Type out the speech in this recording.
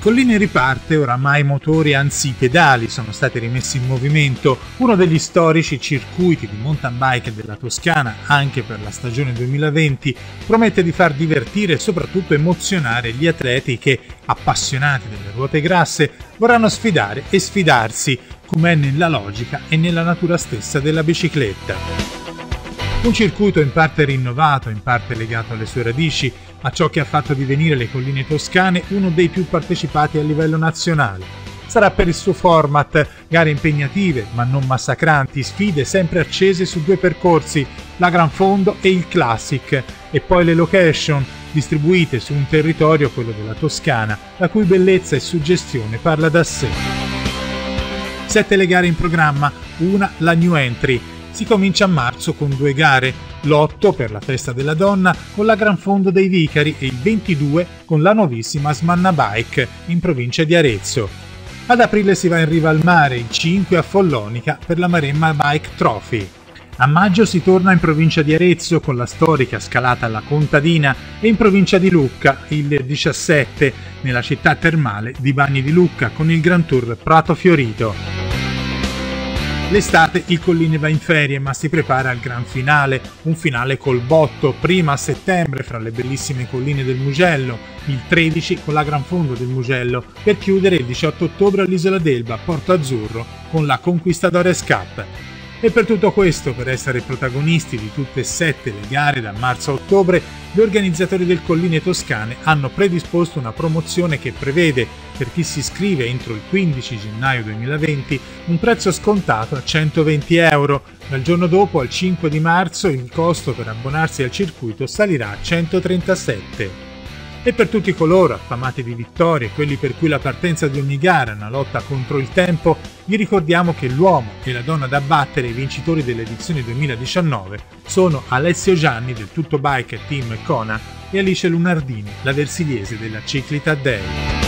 Colline riparte, oramai motori anzi pedali sono stati rimessi in movimento, uno degli storici circuiti di mountain bike della Toscana, anche per la stagione 2020, promette di far divertire e soprattutto emozionare gli atleti che, appassionati delle ruote grasse, vorranno sfidare e sfidarsi, come è nella logica e nella natura stessa della bicicletta. Un circuito in parte rinnovato, in parte legato alle sue radici, a ciò che ha fatto divenire le colline toscane uno dei più partecipati a livello nazionale. Sarà per il suo format, gare impegnative ma non massacranti, sfide sempre accese su due percorsi, la Gran Fondo e il Classic, e poi le location, distribuite su un territorio, quello della Toscana, la cui bellezza e suggestione parla da sé. 7 le gare in programma, una la New Entry. Si comincia a marzo con 2 gare, l'8 per la Festa della Donna con la Gran Fondo dei Vicari e il 22 con la nuovissima Smanna Bike in provincia di Arezzo. Ad aprile si va in riva al mare, il 5 a Follonica per la Maremma Bike Trophy. A maggio si torna in provincia di Arezzo con la storica scalata alla Contadina e in provincia di Lucca il 17 nella città termale di Bagni di Lucca con il Grand Tour Prato Fiorito. L'estate il Colline va in ferie ma si prepara al gran finale, un finale col botto, prima a settembre fra le bellissime colline del Mugello, il 13 con la Gran Fondo del Mugello, per chiudere il 18 ottobre all'Isola d'Elba, Porto Azzurro, con la Conquistadores Cup. E per tutto questo, per essere protagonisti di tutte e 7 le gare da marzo a ottobre, gli organizzatori del Colline Toscane hanno predisposto una promozione che prevede, per chi si iscrive entro il 15 gennaio 2020, un prezzo scontato a 120 euro. Dal giorno dopo, al 5 di marzo, il costo per abbonarsi al circuito salirà a 137. E per tutti coloro affamati di vittorie, quelli per cui la partenza di ogni gara è una lotta contro il tempo, vi ricordiamo che l'uomo e la donna da battere, i vincitori dell'edizione 2019, sono Alessio Gianni del Tutto Bike Team Kona e Alice Lunardini, la versiliese della Ciclita Day.